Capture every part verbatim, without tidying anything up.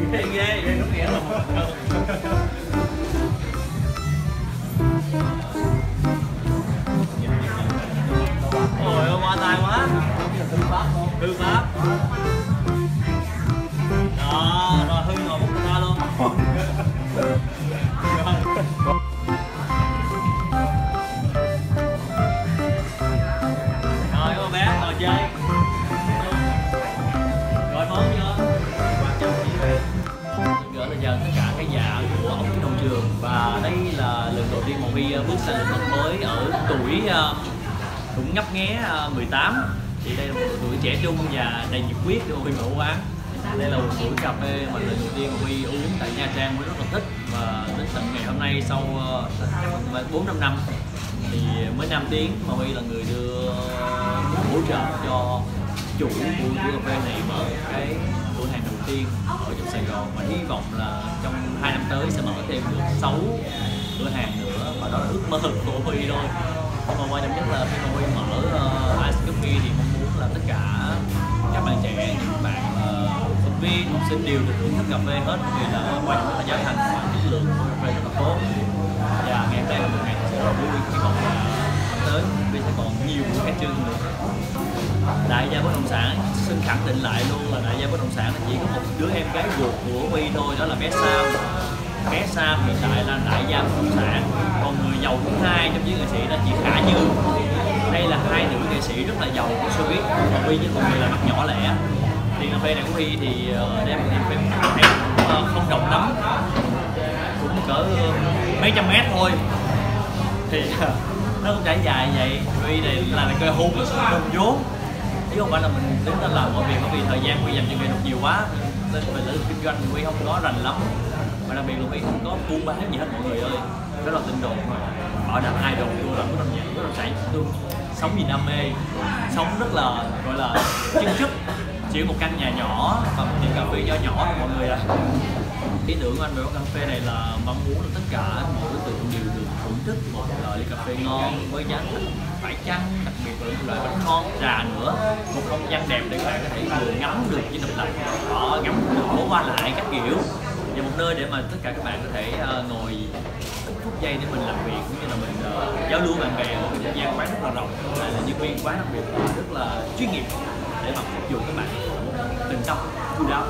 ghê ghê ghê đúng nghĩa là ôi ôi qua tay quá. Thư pháp thư pháp đó rồi Hưng ngồi bút người ta luôn. Rồi cô bé ngồi chơi gọi món chưa gỡ là giờ tất cả cái dạ của ống kính hậu trường và đây là lần đầu tiên mà Huy bước sang lĩnh vực mới ở tuổi cũng ngấp nghé mười tám. Thì đây là một tuổi trẻ trung và đầy nhiệt huyết để Huy mở quán. Đây là một buổi cà phê mà lần đầu tiên Huy uống tại Nha Trang, Huy rất là thích và đến tận ngày hôm nay sau bốn năm năm thì mới năm tiếng mà Huy là người đưa hỗ trợ cho chủ của cà phê này mở cái cửa hàng đầu tiên ở trong Sài Gòn và hy vọng là trong hai năm tới sẽ mở thêm được sáu cửa hàng nữa và đó là ước mơ của Huy thôi. Nhưng mà quan trọng nhất là khi mà Huy mở uh, Ice Coffee thì mong muốn là tất cả các bạn trẻ, những bạn uh, sinh viên, học sinh đều được thưởng thức cà phê hết vì là quan trọng là giá thành và chất lượng của cà phê rất là tốt. Và ngày hôm nay là một ngày rất là vui, hy vọng là tới vì sẽ còn nhiều buổi khai trương nữa. Đại gia bất động sản xin khẳng định lại luôn là đại gia bất động sản là chỉ có một đứa em gái ruột của Huy thôi, đó là bé Sam. Bé Sam hiện tại là đại gia bất động sản, còn người giàu thứ hai trong giới nghệ sĩ là chị Khả Như. Đây là hai nữ nghệ sĩ rất là giàu của showbiz, còn Huy với một người là mắt nhỏ lẻ. Thì cà phê này của Huy thì đem cà phê không rộng lắm, cũng cỡ mấy trăm mét thôi. Thì nó cũng trải dài vậy. Huy này là cái cơ hôn hôn vốn chứ không phải là mình tính là làm mọi việc, bởi vì thời gian Huy dành cho nghệ thuật nhiều quá nên về lĩnh kinh doanh Huy không có rành lắm, và đặc biệt là Huy không có buôn bán gì hết mọi người ơi. Rất là tin đồn bảo đảm idol tôi là bất động sản bất động sản tôi sống vì đam mê, sống rất là gọi là chân chất, chỉ một căn nhà nhỏ và một tiệm cà phê nho nhỏ thôi mọi người ạ. À. Ý tưởng của anh về quán cà phê này là mong muốn là tất cả mọi đối tượng đều được thưởng thức một loại ly cà phê ngon với giá thành phải chăng, đặc biệt là một loại bánh ngon trà nữa, một không gian đẹp để các bạn có thể vừa ngắm được với độc lập, họ ngắm được phố qua lại các kiểu, và một nơi để mà tất cả các bạn có thể uh, ngồi ít phút giây để mình làm việc cũng như là mình uh, giao lưu bạn bè ở cái không gian quán rất là rộng, lại là nhân viên quán đặc biệt rất là chuyên nghiệp để mà phục vụ các bạn tình tâm chu đáo.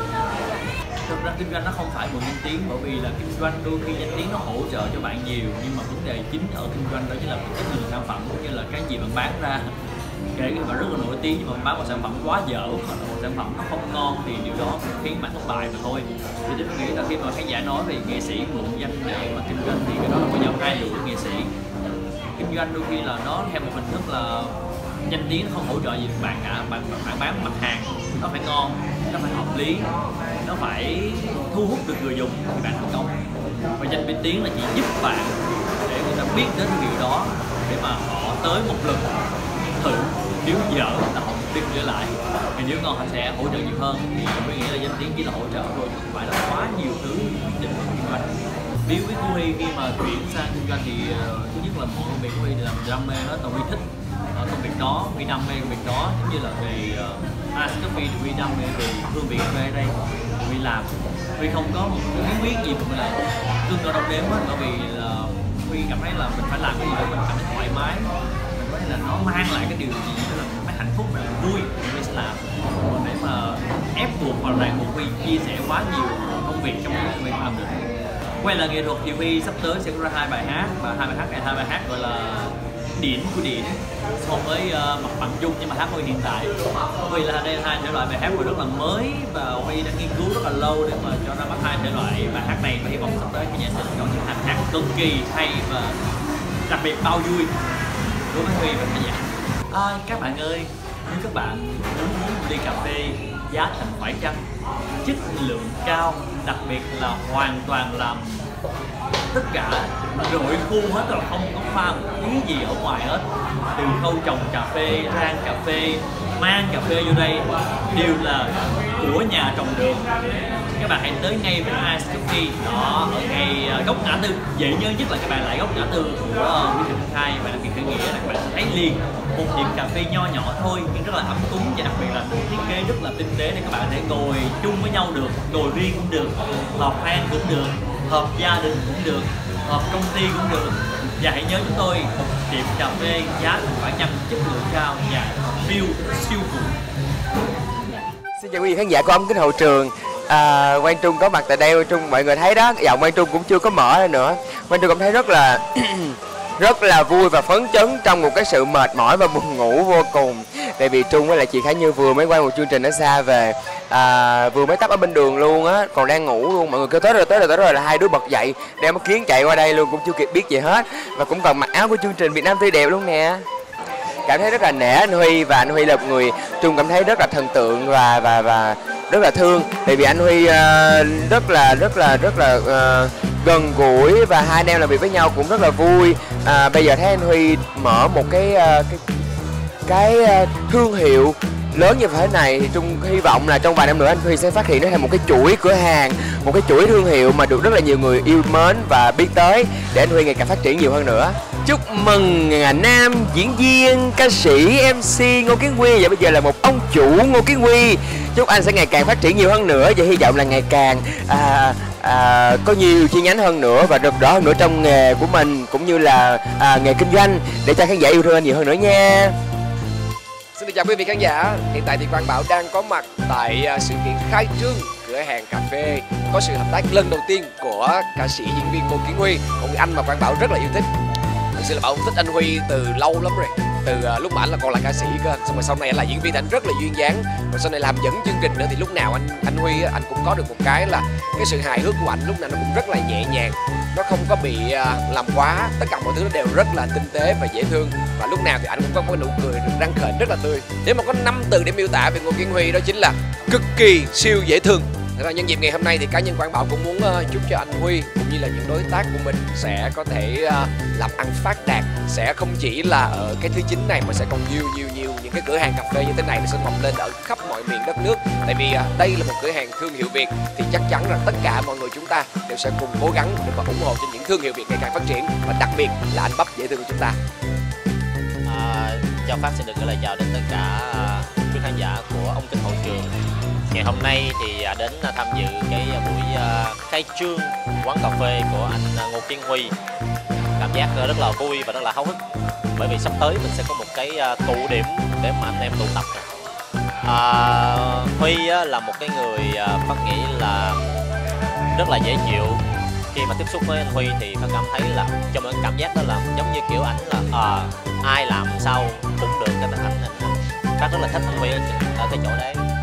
Thực ra kinh doanh nó không phải một danh tiếng, bởi vì là kinh doanh đôi khi danh tiếng nó hỗ trợ cho bạn nhiều, nhưng mà vấn đề chính ở kinh doanh đó chính là chất lượng sản phẩm cũng như là cái gì bạn bán ra. Kể cả bạn rất là nổi tiếng nhưng mà bán một sản phẩm quá dở hoặc là một sản phẩm nó không ngon thì điều đó khiến bạn thất bại mà thôi. Thì tôi nghĩ là khi mà khán giả nói về nghệ sĩ mượn danh để mà kinh doanh thì cái đó là có dòng hai lửa nghệ sĩ. Kinh doanh đôi khi là nó theo một hình thức là danh tiếng không hỗ trợ gì được bạn cả, bạn bạn bán mặt hàng nó phải ngon, nó phải hợp lý, nó phải thu hút được người dùng thì bạn thành công. Và danh bên tiếng là chỉ giúp bạn để người ta biết đến cái điều đó để mà họ tới một lần thử, nếu dở là họ đi trở lại, thì nếu ngon họ sẽ hỗ trợ nhiều hơn. Thì tôi nghĩ là danh tiếng chỉ là hỗ trợ thôi, chứ không phải là quá nhiều thứ quyết định của kinh doanh. Bí quyết của Huy khi mà chuyển sang kinh doanh thì uh, thứ nhất là mọi công việc của Huy làm đam mê hết, và Huy thích ở công việc đó, Huy đam mê công việc đó, giống như là về uh, Ice Coffee thì Huy đam mê về hương vị cà phê đây, Huy làm, Huy không có một cái bí quyết gì mà là cưng ở đâu đếm hết, bởi vì là Huy cảm thấy là mình phải làm cái gì đó mình cảm thấy thoải mái, mình có thể là nó mang lại cái điều gì đó là mình phải hạnh phúc, mình vui thì Huy sẽ làm. Còn nếu mà ép buộc hoặc ràng buộc Huy chia sẻ quá nhiều công việc trong cái Huy làm được. Quay lại nghệ thuật thì Huy sắp tới sẽ có ra hai bài hát, và hai bài hát này hai bài hát gọi là điển của điển so với uh, mặt bằng chung, nhưng mà hát Huy hiện tại Huy là đây là hai thể loại bài hát Huy rất là mới và Huy đã nghiên cứu rất là lâu để mà cho ra mắt hai thể loại bài hát này, và hy vọng sắp tới cái nhà sẽ chọn những hai bài hát cực kỳ hay và đặc biệt bao vui đối với Huy và khán giả. À, các bạn ơi, nếu các bạn muốn uống một ly cà phê giá thành phải chăng, chất lượng cao, đặc biệt là hoàn toàn làm tất cả rội khu hết rồi, không có pha một tí gì ở ngoài hết, từ khâu trồng cà phê, rang cà phê, mang cà phê vô đây đều là của nhà trồng đường. Các bạn hãy tới ngay với Ice Coffee đó, ở ngay góc ngã tư, dễ nhớ nhất là các bạn lại góc ngã tư của Nguyễn Thị Minh Khai và đặc biệt khởi nghĩa là các bạn thấy liền một tiệm cà phê nho nhỏ thôi nhưng rất là ấm cúng, và đặc biệt là được thiết kế rất là tinh tế để các bạn để ngồi chung với nhau được, ngồi riêng cũng được, họp hang cũng được, họp gia đình cũng được, họp công ty cũng được. Và hãy nhớ chúng tôi một tiệm cà phê giá thành phải chăng, chất lượng cao và view siêu cool. Xin chào quý vị khán giả của Ống Kính Hậu Trường. À, Quang Trung có mặt tại đây. Quang Trung, mọi người thấy đó, giọng Quang Trung cũng chưa có mở ra nữa. Quang Trung cảm thấy rất là rất là vui và phấn chấn trong một cái sự mệt mỏi và buồn ngủ vô cùng. Tại vì Trung với lại chị Khải Như vừa mới quay một chương trình ở xa về, à, vừa mới tấp ở bên đường luôn á, còn đang ngủ luôn. Mọi người kêu tới rồi tới rồi tới rồi là hai đứa bật dậy đem mắt kiến chạy qua đây luôn, cũng chưa kịp biết gì hết, và cũng còn mặc áo của chương trình Việt Nam tươi đẹp luôn nè. Cảm thấy rất là nể anh Huy, và anh Huy là một người Trung cảm thấy rất là thần tượng và và và rất là thương. Tại vì anh Huy uh, rất là rất là rất là uh, gần gũi, và hai anh em làm việc với nhau cũng rất là vui. À, bây giờ thấy anh Huy mở một cái uh, cái cái uh, thương hiệu lớn như thế này thì Trung hy vọng là trong vài năm nữa anh Huy sẽ phát hiện nó thành một cái chuỗi cửa hàng, một cái chuỗi thương hiệu mà được rất là nhiều người yêu mến và biết tới, để anh Huy ngày càng phát triển nhiều hơn nữa. Chúc mừng nam diễn viên, ca sĩ, em xê Ngô Kiến Huy, và bây giờ là một ông chủ Ngô Kiến Huy. Chúc anh sẽ ngày càng phát triển nhiều hơn nữa, và hy vọng là ngày càng à, à, có nhiều chi nhánh hơn nữa và rực rỡ hơn nữa trong nghề của mình, cũng như là à, nghề kinh doanh, để cho khán giả yêu thương anh nhiều hơn nữa nha. Xin chào quý vị khán giả, hiện tại thì Quang Bảo đang có mặt tại sự kiện khai trương cửa hàng cà phê có sự hợp tác lần đầu tiên của ca sĩ diễn viên Ngô Kiến Huy, một người anh mà Quang Bảo rất là yêu thích. Thực sự là Bảo thích anh Huy từ lâu lắm rồi, từ lúc mà anh là còn là ca sĩ cơ, xong rồi sau này anh là diễn viên thì anh rất là duyên dáng, rồi sau này làm dẫn chương trình nữa thì lúc nào anh anh Huy anh cũng có được một cái là cái sự hài hước của anh lúc nào nó cũng rất là nhẹ nhàng, nó không có bị làm quá, tất cả mọi thứ nó đều rất là tinh tế và dễ thương, và lúc nào thì anh cũng có một nụ cười răng khểnh rất là tươi. Nếu mà có năm từ để miêu tả về Ngô Kiến Huy đó chính là cực kỳ siêu dễ thương. Thật ra nhân dịp ngày hôm nay thì cá nhân Quang Bảo cũng muốn uh, chúc cho anh Huy cũng như là những đối tác của mình sẽ có thể uh, làm ăn phát đạt, sẽ không chỉ là ở cái thứ chính này mà sẽ còn nhiều nhiều nhiều những cái cửa hàng cà phê như thế này nó sẽ mọc lên ở khắp mọi miền đất nước. Tại vì uh, đây là một cửa hàng thương hiệu Việt thì chắc chắn rằng tất cả mọi người chúng ta đều sẽ cùng cố gắng để mà ủng hộ cho những thương hiệu Việt ngày càng phát triển, và đặc biệt là anh Bắp dễ thương của chúng ta. À, Châu Phát xin được gửi lời chào đến tất cả quý khán giả của Ống Kính Hậu Trường. Ngày hôm nay thì đến tham dự cái buổi khai trương quán cà phê của anh Ngô Kiến Huy. Cảm giác rất là vui và rất là háo hức, bởi vì sắp tới mình sẽ có một cái tụ điểm để mà anh em tụ tập. À, Huy là một cái người Phát nghĩ là rất là dễ chịu. Khi mà tiếp xúc với anh Huy thì Phát cảm thấy là cho mình cảm giác đó là giống như kiểu ảnh là à, ai làm sao cũng được, cái anh, anh Phát rất là thích anh Huy ở, ở cái chỗ đấy.